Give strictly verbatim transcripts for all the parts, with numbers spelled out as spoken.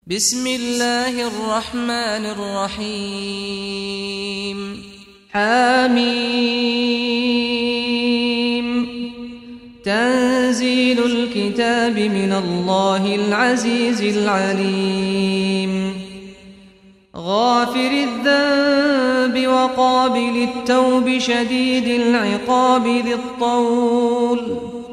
بسم الله الرحمن الرحيم حميم تنزيل الكتاب من الله العزيز العليم غافر الذنب وقابل التوب شديد العقاب ذي الطول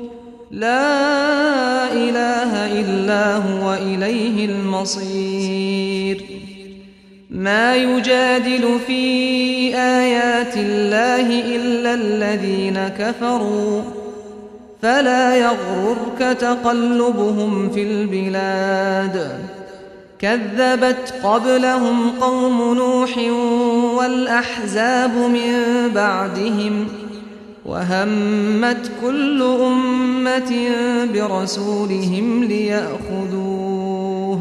لا إله إلا هو إليه المصير ما يجادل في آيات الله إلا الذين كفروا فلا يغررك تقلبهم في البلاد كذبت قبلهم قوم نوح والأحزاب من بعدهم وهمت كل أمة برسولهم ليأخذوه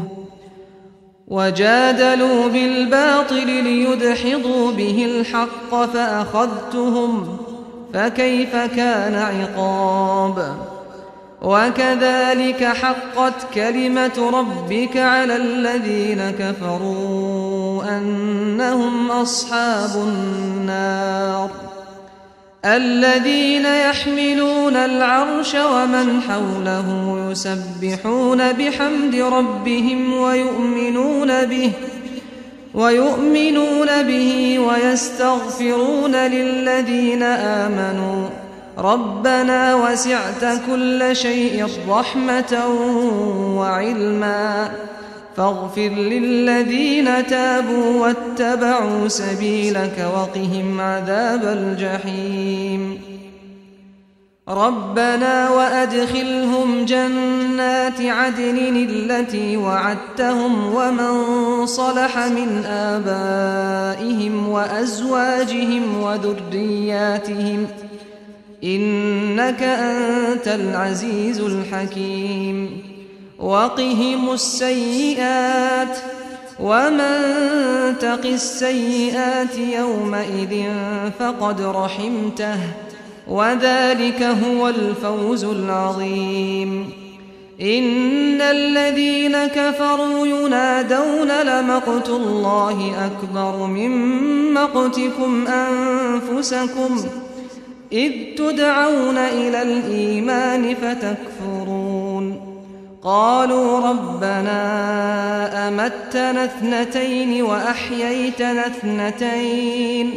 وجادلوا بالباطل ليدحضوا به الحق فأخذتهم فكيف كان عقاب وكذلك حقت كلمة ربك على الذين كفروا أنهم أصحاب النار الذين يحملون العرش ومن حوله يسبحون بحمد ربهم ويؤمنون به ويؤمنون به ويستغفرون للذين آمنوا ربنا وسعت كل شيء رحمة وعلما فاغفر للذين تابوا واتبعوا سبيلك وقهم عذاب الجحيم ربنا وأدخلهم جنات عدن التي وعدتهم ومن صلح من آبائهم وأزواجهم وذرياتهم إنك أنت العزيز الحكيم وقهم السيئات ومن تق السيئات يومئذ فقد رحمته وذلك هو الفوز العظيم إن الذين كفروا ينادون لمقت الله أكبر من مقتكم أنفسكم إذ تدعون إلى الإيمان فتكفرون قالوا ربنا أمتنا اثنتين وأحييتنا اثنتين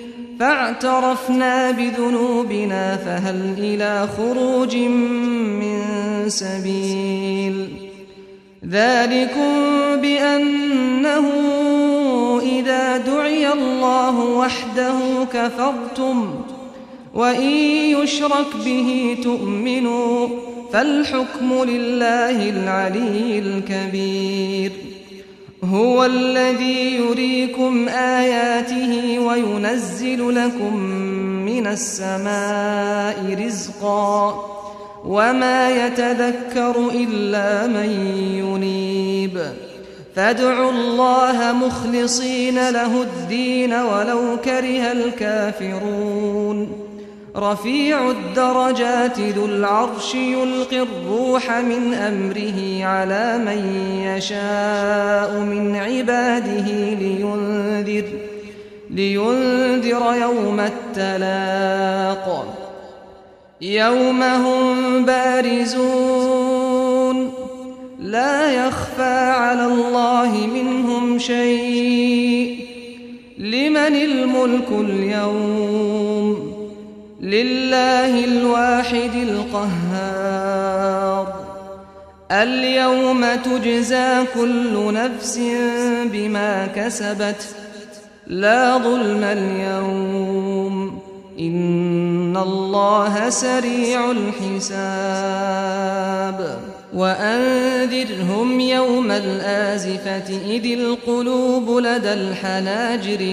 فاعترفنا بذنوبنا فهل إلى خروج من سبيل ذلكم بأنه إذا دعي الله وحده كفرتم وإن يشرك به تؤمنوا فالحكم لله العلي الكبير هو الذي يريكم آياته وينزل لكم من السماء رزقا وما يتذكر إلا من ينيب فادعوا الله مخلصين له الدين ولو كره الكافرون رفيع الدرجات ذو العرش يلقي الروح من أمره على من يشاء من عباده لينذر, لينذر يوم التلاق يوم هم بارزون لا يخفى على الله منهم شيء لمن الملك اليوم لله الواحد القهار اليوم تجزى كل نفس بما كسبت لا ظلم اليوم إن الله سريع الحساب وأنذرهم يوم الآزفة إذ القلوب لدى الحناجر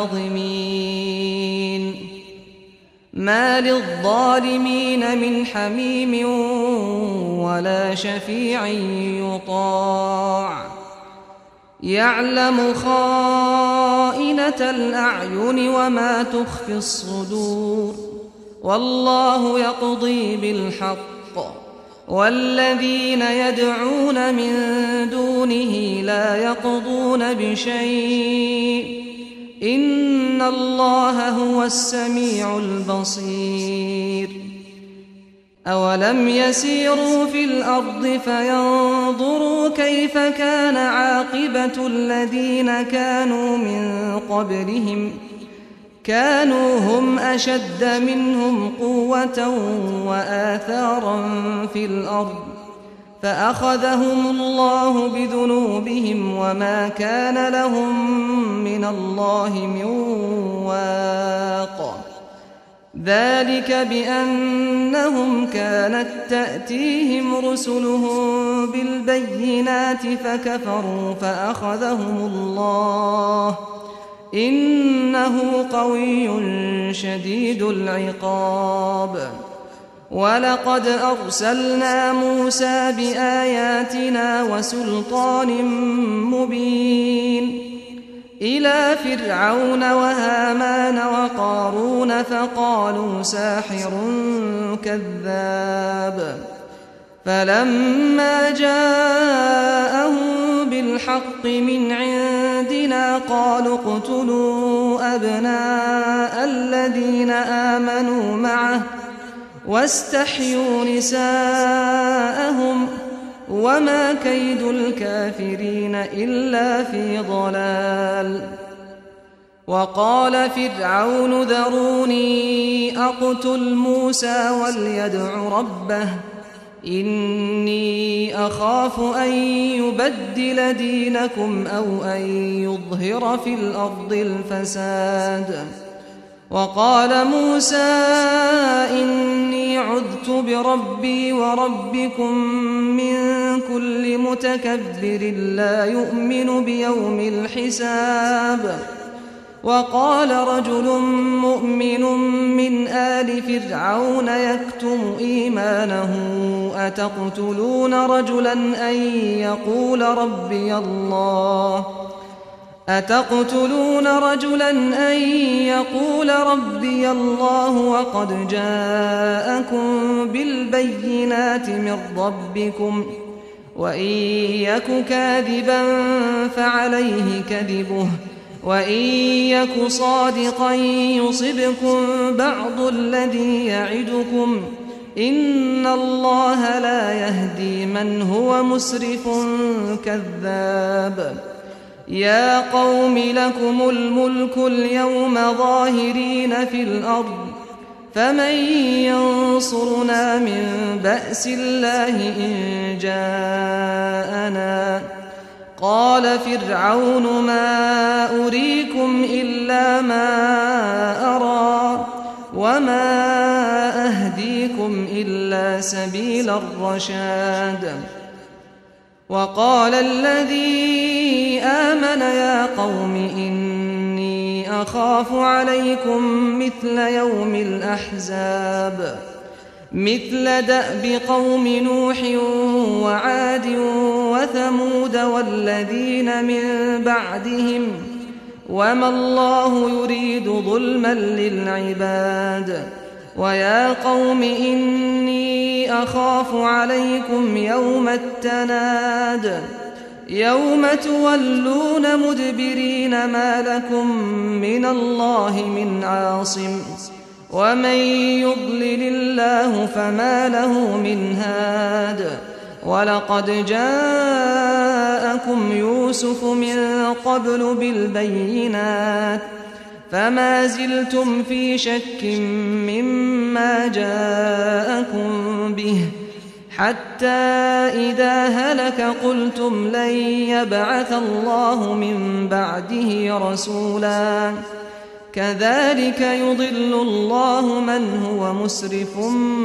كاظمين ما للظالمين من حميم ولا شفيع يطاع يعلم خائنة الأعين وما تخفي الصدور والله يقضي بالحق والذين يدعون من دونه لا لا يقضون بشيء إن الله هو السميع البصير أولم يسيروا في الأرض فينظروا كيف كان عاقبة الذين كانوا من قبلهم كانوا هم أشد منهم قوة وآثارا في الأرض فأخذهم الله بذنوبهم وما كان لهم من الله من واق ذلك بأنهم كانت تأتيهم رسلهم بالبينات فكفروا فأخذهم الله إنه قوي شديد العقاب ولقد أرسلنا موسى بآياتنا وسلطان مبين إلى فرعون وهامان وقارون فقالوا ساحر كذاب فلما جاءهم بالحق من عندنا قالوا اقتلوا أبناء الذين آمنوا معه واستحيوا نساءهم وما كيد الكافرين إلا في ضلال وقال فرعون ذروني أقتل موسى وليدع ربه إني أخاف أن يبدل دينكم أو أن يظهر في الأرض الفساد وقال موسى إني عذت بربي وربكم من كل متكبر لا يؤمن بيوم الحساب وقال رجل مؤمن من آل فرعون يكتم إيمانه أتقتلون رجلا أن يقول ربي الله أتقتلون رجلا أن يقول ربي الله وقد جاءكم بالبينات من ربكم وإن يك كاذبا فعليه كذبه وإن يك صادقا يصبكم بعض الذي يعدكم إن الله لا يهدي من هو مسرف كذاب يا قوم لكم الملك اليوم ظاهرين في الأرض فمن ينصرنا من بأس الله إن جاءنا قال فرعون ما أريكم إلا ما أرى وما أهديكم إلا سبيل الرشاد وقال الذي آمن يا قوم إني أخاف عليكم مثل يوم الأحزاب مثل دأب قوم نوح وعاد وثمود والذين من بعدهم وما الله يريد ظلما للعباد ويا قوم إني أخاف عليكم يوم التناد يوم تولون مدبرين ما لكم من الله من عاصم ومن يضلل الله فما له من هاد ولقد جاءكم يوسف من قبل بالبينات فما زلتم في شك مما جاءكم به حتى إذا هلك قلتم لن يبعث الله من بعده رسولا كذلك يضل الله من هو مسرف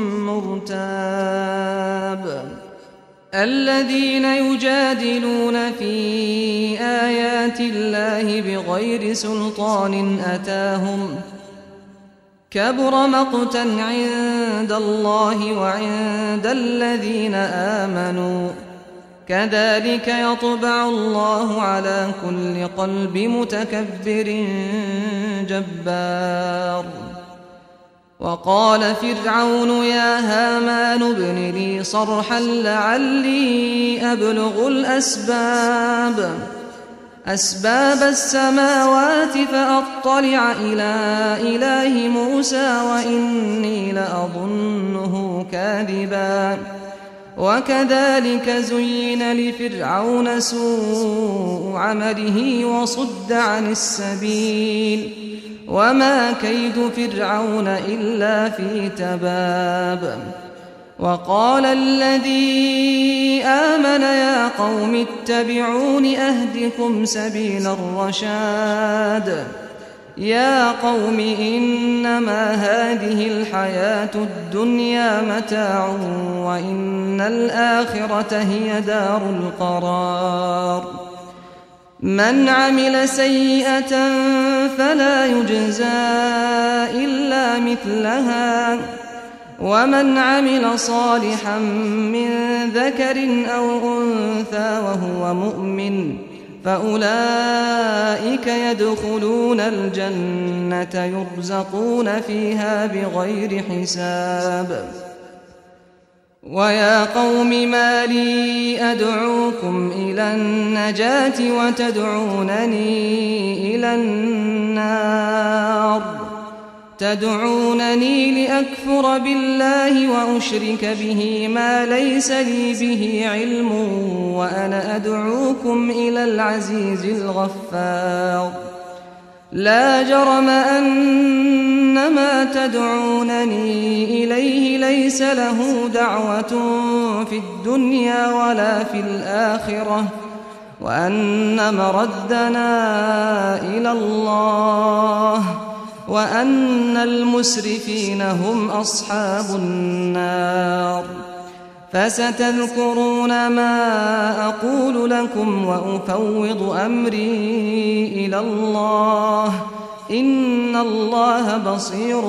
مرتاب الذين يجادلون في آيات الله بغير سلطان أتاهم كبر مقتا عند الله وعند الذين آمنوا كذلك يطبع الله على كل قلب متكبر جبار وقال فرعون يا هامان ابن لي صرحا لعلي أبلغ الأسباب أسباب السماوات فأطلع إلى إله موسى وإني لأظنه كاذبا وكذلك زين لفرعون سوء عمله وصد عن السبيل وما كيد فرعون إلا في تباب وقال الذي آمن يا قوم اتبعون أهدكم سبيل الرشاد يا قوم إنما هذه الحياة الدنيا متاع وإن الآخرة هي دار القرار من عمل سيئة فلا يجزى إلا مثلها ومن عمل صالحا من ذكر أو أنثى وهو مؤمن فأولئك يدخلون الجنة يرزقون فيها بغير حساب ويا قوم ما لي أدعوكم إلى النجاة وتدعونني إلى النار تدعونني لأكفر بالله وأشرك به ما ليس لي به علم وأنا أدعوكم إلى العزيز الغفار لا جرم أن ما تدعونني إليه ليس له دعوة في الدنيا ولا في الآخرة وأن مردنا إلى الله وأن المسرفين هم أصحاب النار فستذكرون ما أقول لكم وأفوض أمري إلى الله إن الله بصير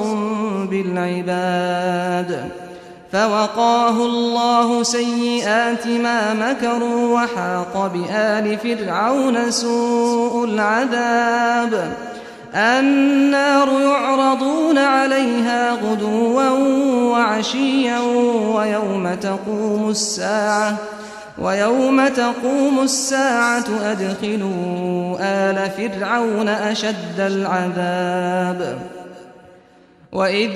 بالعباد فوقاه الله سيئات ما مكروا وحاق بآل فرعون سوء العذاب النار يعرضون عليها غدوا وعشيا ويوم تقوم الساعة ويوم تقوم الساعة أدخلوا آل فرعون أشد العذاب وإذ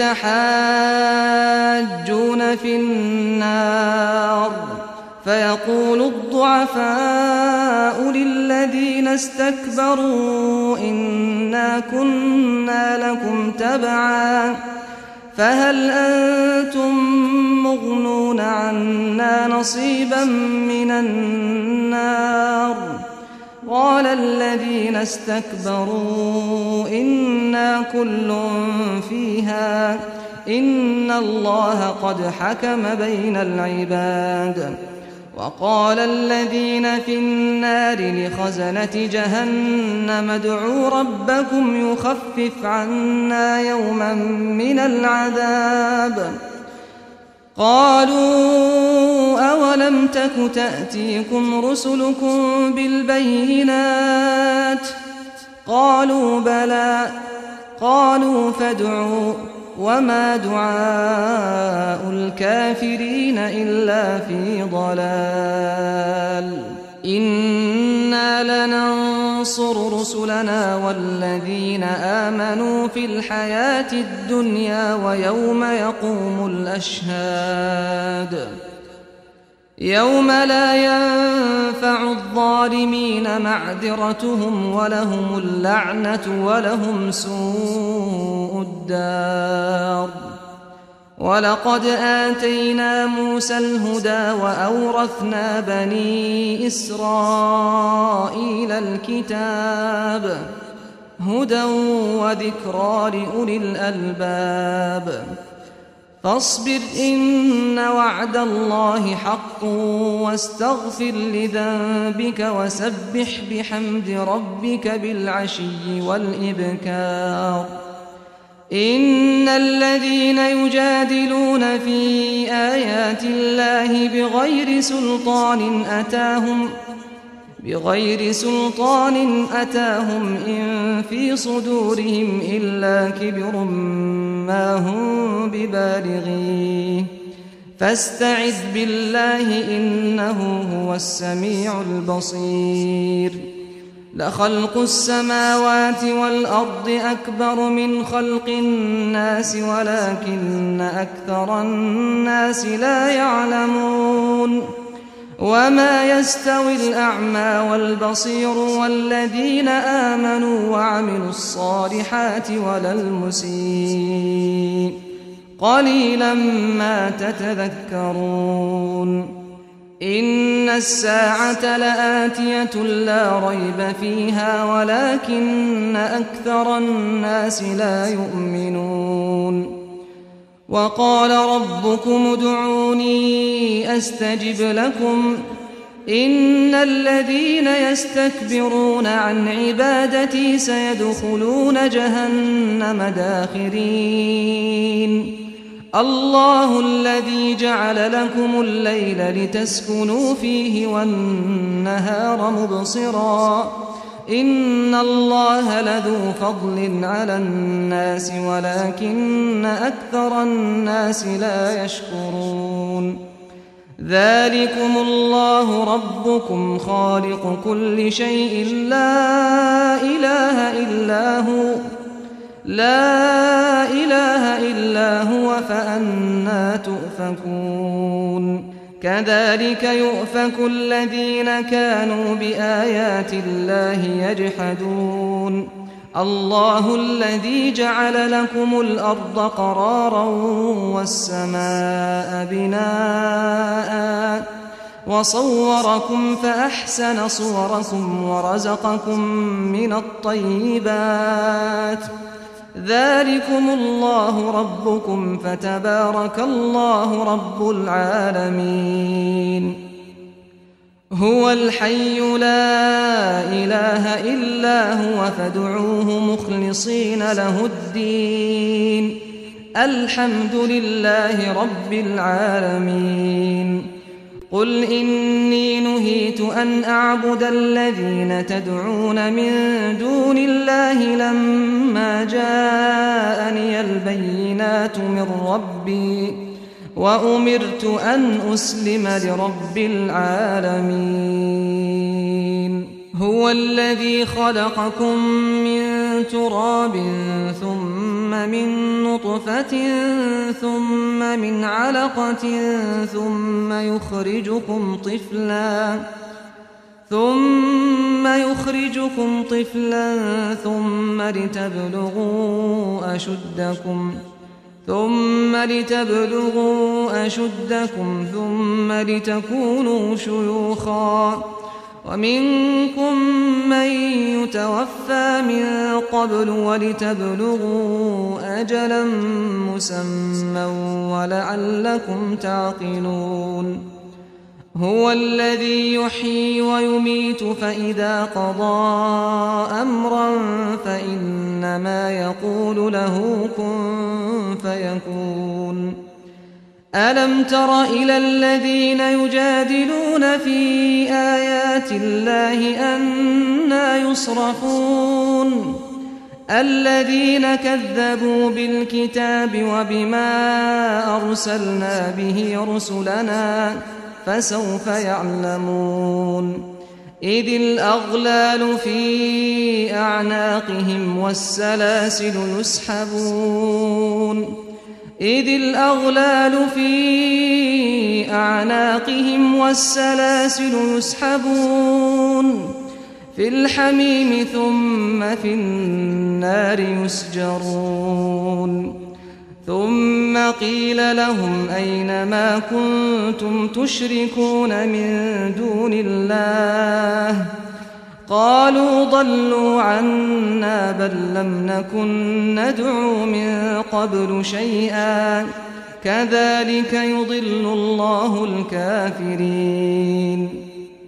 يتحاجون في النار فيقول الضعفاء للذين استكبروا إنا كنا لكم تبعا فهل أنتم مغنون عنا نصيبا من النار قال الذين استكبروا إنا كل فيها إن الله قد حكم بين العباد وقال الذين في النار لخزنة جهنم ادعوا ربكم يخفف عنا يوما من العذاب قالوا أولم تك تأتيكم رسلكم بالبينات قالوا بلى قالوا فادعوا وما دعاء الكافرين إلا في ضلال إنا لننصر رسلنا والذين آمنوا في الحياة الدنيا ويوم يقوم الأشهاد يوم لا ينفع الظالمين معذرتهم ولهم اللعنة ولهم سوء الدار ولقد آتينا موسى الهدى وأورثنا بني إسرائيل الكتاب هدى وذكرى لأولي الألباب فاصبر إن وعد الله حق واستغفر لذنبك وسبح بحمد ربك بالعشي والإبكار إن الذين يجادلون في آيات الله بغير سلطان أتاهم بغير سلطان أتاهم إن في صدورهم إلا كبر ما هم ببالغيه فاستعذ بالله إنه هو السميع البصير لخلق السماوات والأرض أكبر من خلق الناس ولكن أكثر الناس لا يعلمون وما يستوي الأعمى والبصير والذين آمنوا وعملوا الصالحات ولا المسيء قليلا ما تتذكرون إن الساعة لآتية لا ريب فيها ولكن أكثر الناس لا يؤمنون وقال ربكم ادعوني أستجب لكم إن الذين يستكبرون عن عبادتي سيدخلون جهنم داخرين الله الذي جعل لكم الليل لتسكنوا فيه والنهار مبصرا إن الله لذو فضل على الناس ولكن أكثر الناس لا يشكرون ذلكم الله ربكم خالق كل شيء لا إله إلا هو لا إله إلا هو فأنى تؤفكون كذلك يؤفك الذين كانوا بآيات الله يجحدون الله الذي جعل لكم الأرض قرارا والسماء بناء وصوركم فأحسن صوركم ورزقكم من الطيبات ذلكم الله ربكم فتبارك الله رب العالمين هو الحي لا إله إلا هو فادعوه مخلصين له الدين الحمد لله رب العالمين قل إني نهيت أن أعبد الذين تدعون من دون الله لما جاءني البينات من ربي وأمرت أن أسلم لرب العالمين هو الذي خلقكم من تراب ثم من نطفة ثم من علقة ثم يخرجكم طفلا ثم يخرجكم طفلا ثم لتبلغوا أشدكم ثم لتبلغوا أشدكم ثم لتكونوا شيوخا ومنكم من يتوفى من قبل ولتبلغوا أجلا مسمى ولعلكم تعقلون هو الذي يحيي ويميت فإذا قضى أمرا فإنما يقول له كن فيكون ألم تر إلى الذين يجادلون في آيات الله أنى يصرفون الذين كذبوا بالكتاب وبما أرسلنا به رسلنا فسوف يعلمون إذ الأغلال في أعناقهم والسلاسل يسحبون إذ الأغلال في أعناقهم والسلاسل يسحبون في الحميم ثم في النار يسجرون ثم قيل لهم أين ما كنتم تشركون من دون الله قالوا ضلوا عنا بل لم نكن ندعو من قبل شيئا كذلك يضل الله الكافرين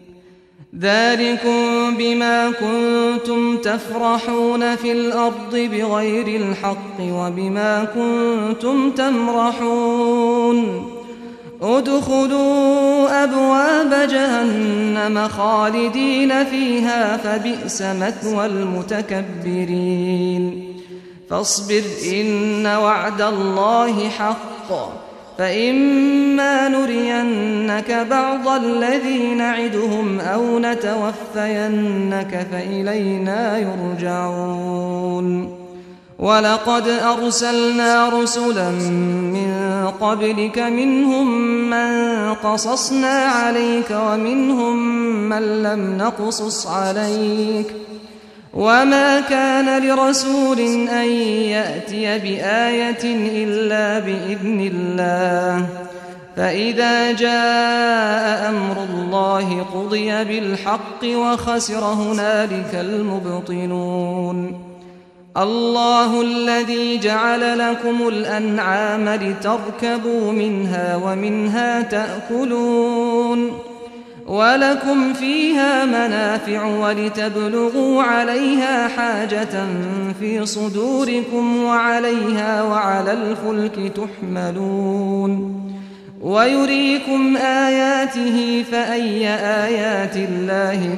ذلكم بما كنتم تفرحون في الأرض بغير الحق وبما كنتم تمرحون ادخلوا أبواب جهنم خالدين فيها فبئس مثوى المتكبرين فاصبر إن وعد الله حق فإما نرينك بعض الذي نعدهم أو نتوفينك فإلينا يرجعون ولقد أرسلنا رسلا من قبلك منهم من قصصنا عليك ومنهم من لم نقصص عليك وما كان لرسول أن يأتي بآية إلا بإذن الله فإذا جاء أمر الله قضي بالحق وخسر هنالك المبطلون الله الذي جعل لكم الأنعام لتركبوا منها ومنها تأكلون ولكم فيها منافع ولتبلغوا عليها حاجة في صدوركم وعليها وعلى الفلك تحملون ويريكم آياته فأي آيات الله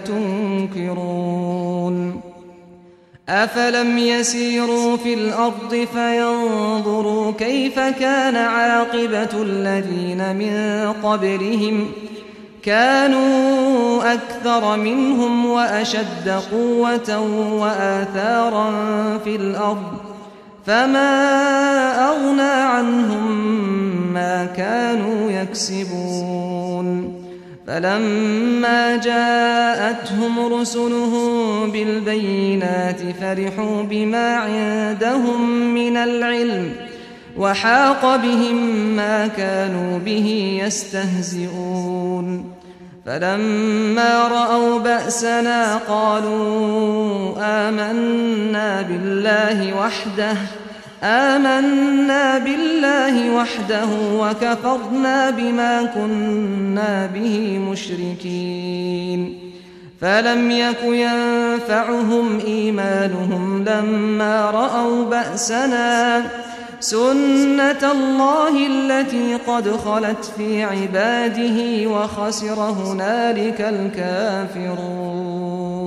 تنكرون أفلم يسيروا في الأرض فينظروا كيف كان عاقبة الذين من قبلهم كانوا أكثر منهم وأشد قوة وآثارا في الأرض فما أغنى عنهم ما كانوا يكسبون فلما جاءتهم رسلهم بالبينات فرحوا بما عندهم من العلم وحاق بهم ما كانوا به يستهزئون فلما رأوا بأسنا قالوا آمنا بالله وحده آمنا بالله وحده وكفرنا بما كنا به مشركين فلم يك ينفعهم إيمانهم لما رأوا بأسنا سنة الله التي قد خلت في عباده وخسر هنالك الكافرون